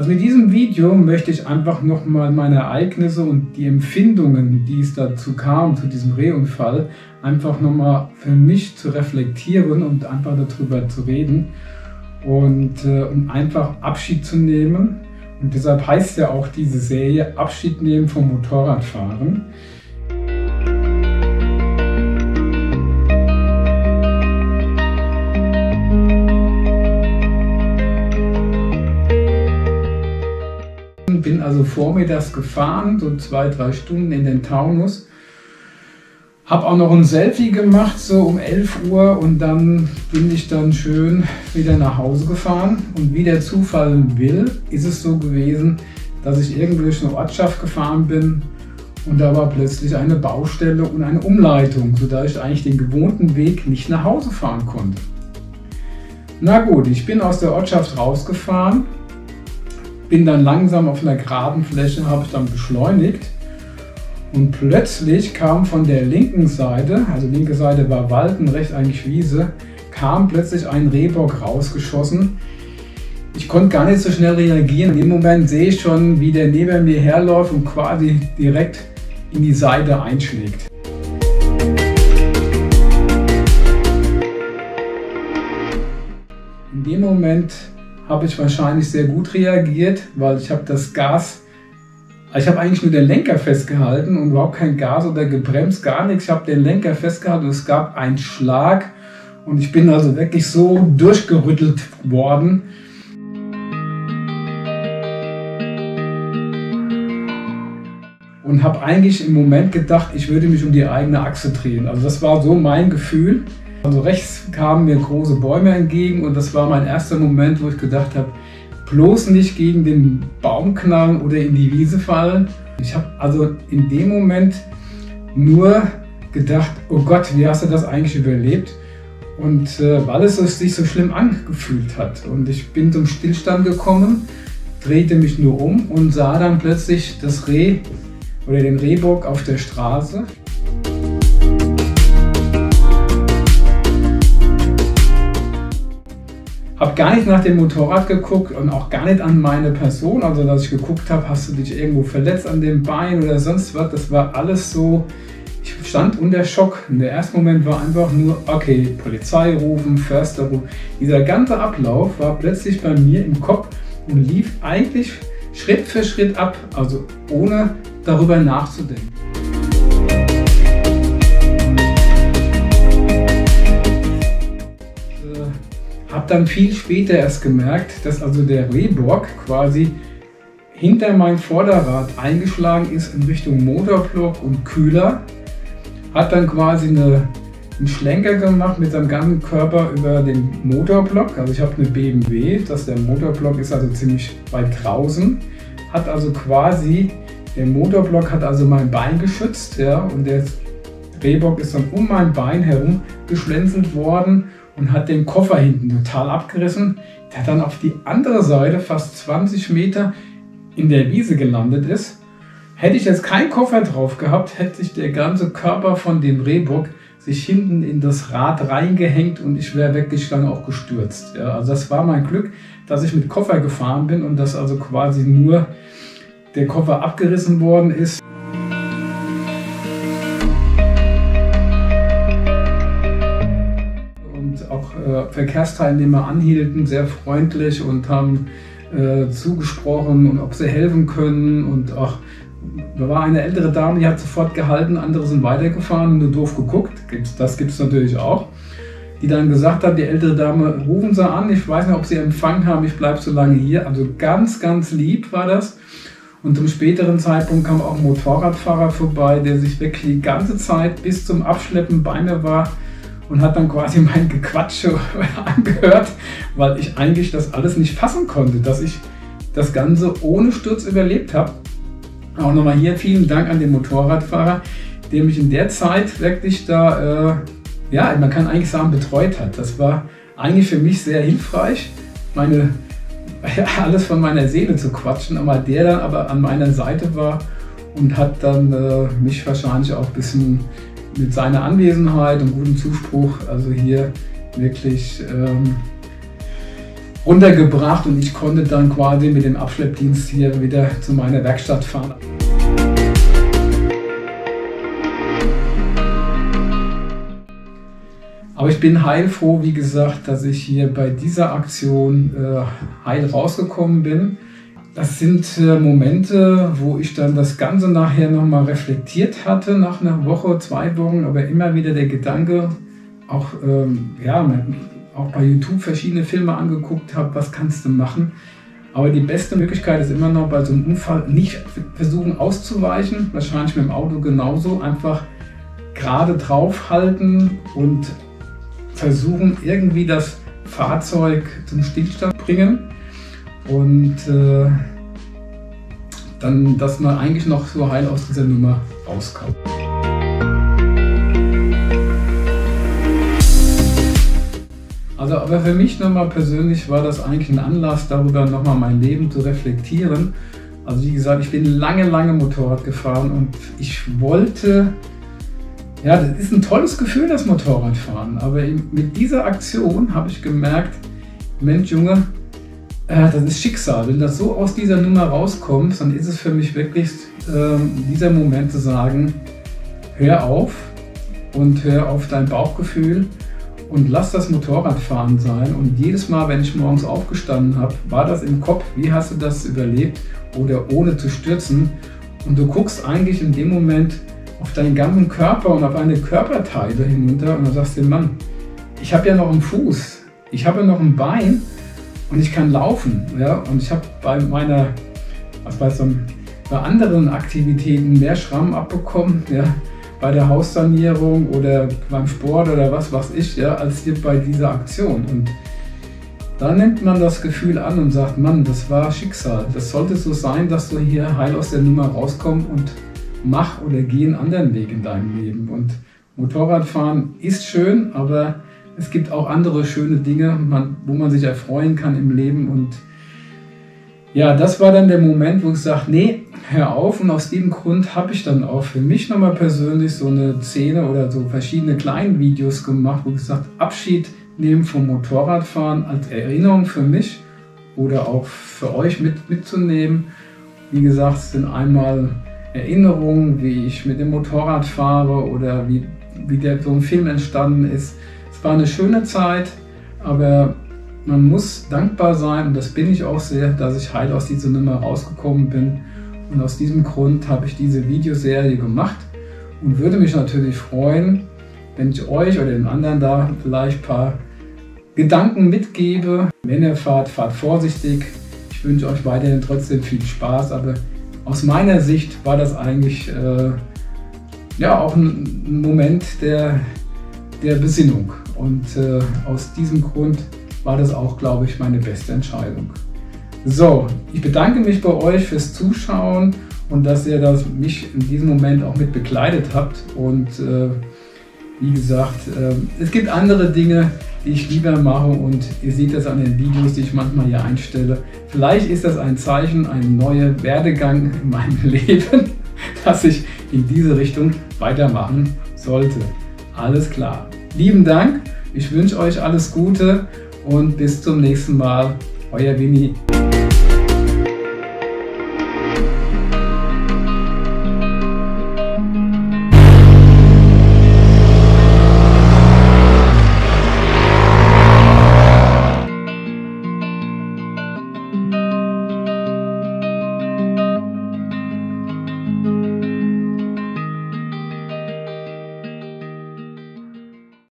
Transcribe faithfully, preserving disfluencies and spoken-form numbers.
Also mit diesem Video möchte ich einfach nochmal meine Ereignisse und die Empfindungen, die es dazu kam, zu diesem Rehunfall, einfach nochmal für mich zu reflektieren und einfach darüber zu reden und äh, um einfach Abschied zu nehmen. Und deshalb heißt ja auch diese Serie Abschied nehmen vom Motorradfahren. Bin also vormittags gefahren, so zwei, drei Stunden in den Taunus. Habe auch noch ein Selfie gemacht, so um elf Uhr, und dann bin ich dann schön wieder nach Hause gefahren. Und wie der Zufall will, ist es so gewesen, dass ich irgendwo durch eine Ortschaft gefahren bin und da war plötzlich eine Baustelle und eine Umleitung, sodass ich eigentlich den gewohnten Weg nicht nach Hause fahren konnte. Na gut, ich bin aus der Ortschaft rausgefahren. Bin dann langsam auf einer geraden Fläche, habe ich dann beschleunigt und plötzlich kam von der linken Seite, also linke Seite war Wald und rechts eigentlich Wiese, kam plötzlich ein Rehbock rausgeschossen. Ich konnte gar nicht so schnell reagieren. In dem Moment sehe ich schon, wie der neben mir herläuft und quasi direkt in die Seite einschlägt. In dem Moment habe ich wahrscheinlich sehr gut reagiert, weil ich habe das Gas, ich habe eigentlich nur den Lenker festgehalten und überhaupt kein Gas oder gebremst, gar nichts. Ich habe den Lenker festgehalten und es gab einen Schlag und ich bin also wirklich so durchgerüttelt worden. Und habe eigentlich im Moment gedacht, ich würde mich um die eigene Achse drehen. Also das war so mein Gefühl. Also rechts kamen mir große Bäume entgegen und das war mein erster Moment, wo ich gedacht habe, bloß nicht gegen den Baum knallen oder in die Wiese fallen. Ich habe also in dem Moment nur gedacht, oh Gott, wie hast du das eigentlich überlebt? Und äh, weil es sich so schlimm angefühlt hat. Und ich bin zum Stillstand gekommen, drehte mich nur um und sah dann plötzlich das Reh oder den Rehbock auf der Straße. Habe gar nicht nach dem Motorrad geguckt und auch gar nicht an meine Person, also dass ich geguckt habe, hast du dich irgendwo verletzt an dem Bein oder sonst was. Das war alles so, ich stand unter Schock. Und der erste Moment war einfach nur, okay, Polizei rufen, Förster rufen. Dieser ganze Ablauf war plötzlich bei mir im Kopf und lief eigentlich Schritt für Schritt ab, also ohne darüber nachzudenken. Habe dann viel später erst gemerkt, dass also der Rehbock quasi hinter mein Vorderrad eingeschlagen ist in Richtung Motorblock und Kühler. Hat dann quasi eine, einen Schlenker gemacht mit seinem ganzen Körper über den Motorblock. Also ich habe eine B M W, das der Motorblock ist also ziemlich weit draußen. Hat also quasi, der Motorblock hat also mein Bein geschützt, ja, und der Rehbock ist dann um mein Bein herum geschlänzelt worden und hat den Koffer hinten total abgerissen, der dann auf die andere Seite fast zwanzig Meter in der Wiese gelandet ist. Hätte ich jetzt keinen Koffer drauf gehabt, hätte sich der ganze Körper von dem Rehbock sich hinten in das Rad reingehängt und ich wäre wirklich dann auch gestürzt. Ja, also das war mein Glück, dass ich mit Koffer gefahren bin und dass also quasi nur der Koffer abgerissen worden ist. Äh, Verkehrsteilnehmer anhielten, sehr freundlich und haben äh, zugesprochen und ob sie helfen können. Und auch, da war eine ältere Dame, die hat sofort gehalten, andere sind weitergefahren und nur doof geguckt. Das gibt es natürlich auch. Die dann gesagt hat, die ältere Dame, rufen Sie an, ich weiß nicht, ob Sie Empfang haben, ich bleibe so lange hier. Also ganz, ganz lieb war das. Und zum späteren Zeitpunkt kam auch ein Motorradfahrer vorbei, der sich wirklich die ganze Zeit bis zum Abschleppen bei mir war und hat dann quasi mein Gequatsche angehört, weil ich eigentlich das alles nicht fassen konnte, dass ich das Ganze ohne Sturz überlebt habe. Auch nochmal hier vielen Dank an den Motorradfahrer, der mich in der Zeit wirklich da, äh, ja, man kann eigentlich sagen, betreut hat. Das war eigentlich für mich sehr hilfreich, meine, ja, alles von meiner Seele zu quatschen, aber der dann aber an meiner Seite war und hat dann äh, mich wahrscheinlich auch ein bisschen mit seiner Anwesenheit und gutem Zuspruch, also hier wirklich ähm, runtergebracht und ich konnte dann quasi mit dem Abschleppdienst hier wieder zu meiner Werkstatt fahren. Aber ich bin heilfroh, wie gesagt, dass ich hier bei dieser Aktion äh, heil rausgekommen bin. Das sind äh, Momente, wo ich dann das Ganze nachher nochmal reflektiert hatte, nach einer Woche, zwei Wochen, aber immer wieder der Gedanke, auch, ähm, ja, auch bei YouTube verschiedene Filme angeguckt habe, was kannst du machen. Aber die beste Möglichkeit ist immer noch bei so einem Unfall nicht versuchen auszuweichen, wahrscheinlich mit dem Auto genauso, einfach gerade draufhalten und versuchen irgendwie das Fahrzeug zum Stillstand bringen und äh, dann, dass man eigentlich noch so heil aus dieser Nummer rauskommt. Also, aber für mich nochmal persönlich war das eigentlich ein Anlass, darüber nochmal mein Leben zu reflektieren. Also wie gesagt, ich bin lange, lange Motorrad gefahren und ich wollte, ja, das ist ein tolles Gefühl, das Motorradfahren, aber mit dieser Aktion habe ich gemerkt, Mensch Junge, äh, das ist Schicksal. Wenn das so aus dieser Nummer rauskommt, dann ist es für mich wirklich äh, dieser Moment zu sagen, hör auf und hör auf dein Bauchgefühl und lass das Motorradfahren sein. Und jedes Mal, wenn ich morgens aufgestanden habe, war das im Kopf, wie hast du das überlebt oder ohne zu stürzen. Und du guckst eigentlich in dem Moment auf deinen ganzen Körper und auf eine Körperteile hinunter und dann sagst du dir, Mann, ich habe ja noch einen Fuß, ich habe ja noch ein Bein und ich kann laufen. Ja? Und ich habe bei meiner, was bei, so, bei anderen Aktivitäten mehr Schramm abbekommen, ja? Bei der Haussanierung oder beim Sport oder was weiß ich, ja, als hier bei dieser Aktion. Und da nimmt man das Gefühl an und sagt, Mann, das war Schicksal. Das sollte so sein, dass du hier heil aus der Nummer rauskommst und mach oder geh einen anderen Weg in deinem Leben. Und Motorradfahren ist schön, aber es gibt auch andere schöne Dinge, man, wo man sich erfreuen kann im Leben. Und ja, das war dann der Moment, wo ich sage, nee, hör auf. Und aus dem Grund habe ich dann auch für mich nochmal persönlich so eine Szene oder so verschiedene kleine Videos gemacht, wo ich gesagt habe, Abschied nehmen vom Motorradfahren als Erinnerung für mich oder auch für euch mit, mitzunehmen. Wie gesagt, es sind einmal Erinnerungen, wie ich mit dem Motorrad fahre oder wie, wie der, so ein Film entstanden ist. Es war eine schöne Zeit, aber man muss dankbar sein, und das bin ich auch sehr, dass ich heil aus dieser Nummer rausgekommen bin. Und aus diesem Grund habe ich diese Videoserie gemacht und würde mich natürlich freuen, wenn ich euch oder den anderen da vielleicht ein paar Gedanken mitgebe. Wenn ihr fahrt, fahrt vorsichtig. Ich wünsche euch weiterhin trotzdem viel Spaß, aber aus meiner Sicht war das eigentlich äh, ja, auch ein, ein Moment der, der Besinnung. Und äh, aus diesem Grund war das auch, glaube ich, meine beste Entscheidung. So, ich bedanke mich bei euch fürs Zuschauen und dass ihr das, mich in diesem Moment auch mit begleitet habt. Und äh, wie gesagt, äh, es gibt andere Dinge, die ich lieber mache und ihr seht das an den Videos, die ich manchmal hier einstelle. Vielleicht ist das ein Zeichen, ein neuer Werdegang in meinem Leben, dass ich in diese Richtung weitermachen sollte. Alles klar. Lieben Dank, ich wünsche euch alles Gute und bis zum nächsten Mal. Euer Winnie.